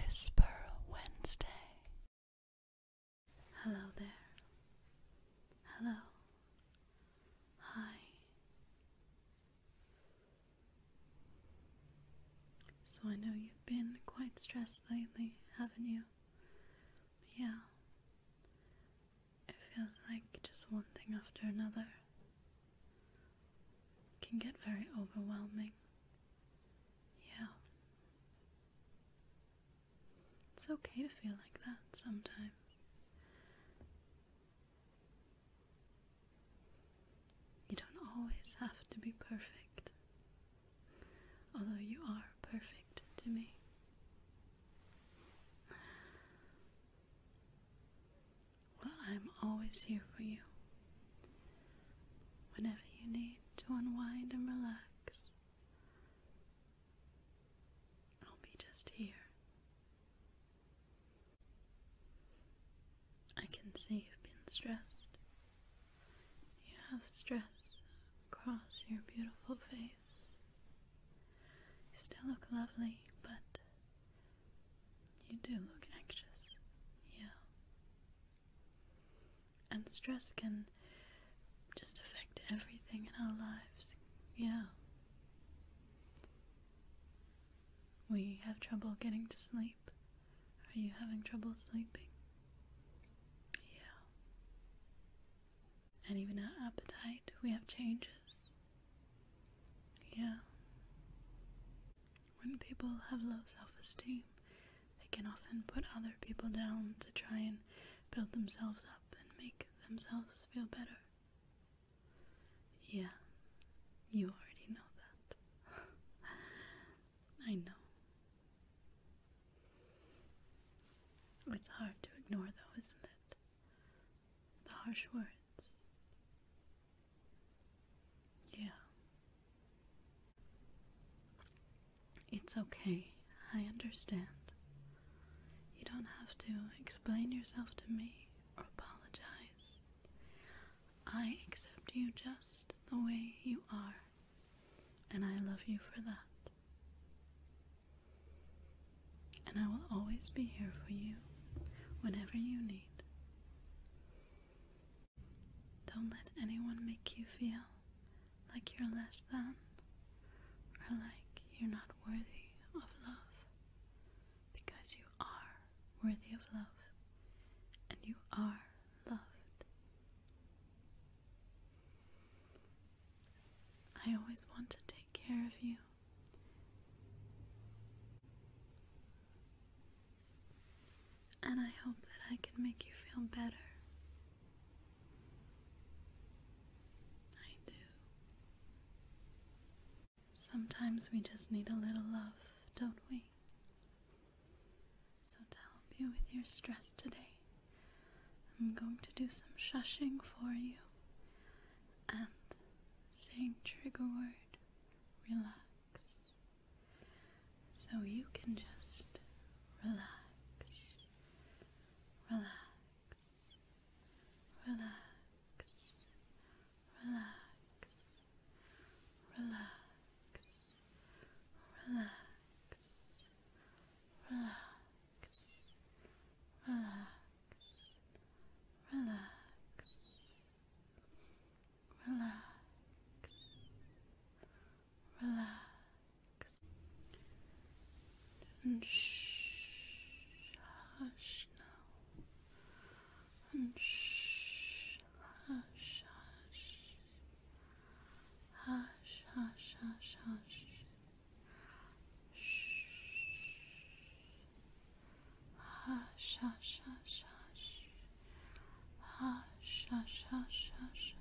Whisper Wednesday. Hello there. Hello. Hi. So I know you've been quite stressed lately, haven't you? Yeah. It feels like just one thing after another can get very overwhelming. Yeah. It's okay to feel like that sometimes. You don't always have to be perfect, although you are perfect to me. Well, I'm always here for you. Whenever you need to unwind and relax, I'll be just here. I can see you've been stressed. You have stress across your beautiful face. You still look lovely, but you do look anxious. Yeah. And stress can just affect everything in our lives. Yeah. We have trouble getting to sleep. Are you having trouble sleeping? Yeah. And even our appetite, we have changes. Yeah. When people have low self-esteem, they can often put other people down to try and build themselves up and make themselves feel better. Yeah, you already know that. I know. It's hard to ignore though, isn't it? The harsh words. Yeah. It's okay. I understand. You don't have to explain yourself to me or apologize. I accept you just the way you are, and I love you for that. And I will always be here for you whenever you need. Don't let anyone make you feel like you're less than or like you're not worthy of love, because you are worthy of love and you are loved. I always want to take care of you. And I hope that I can make you feel better. I do. Sometimes we just need a little love, don't we? So to help you with your stress today, I'm going to do some shushing for you and saying trigger word, relax. So you can just relax, relax, relax, relax, relax, relax, relax, relax, relax, relax, relax, and hush now, and hush, hush, hush, hush, hush, hush, hush, hush, hush, hush, hush, hush, hush,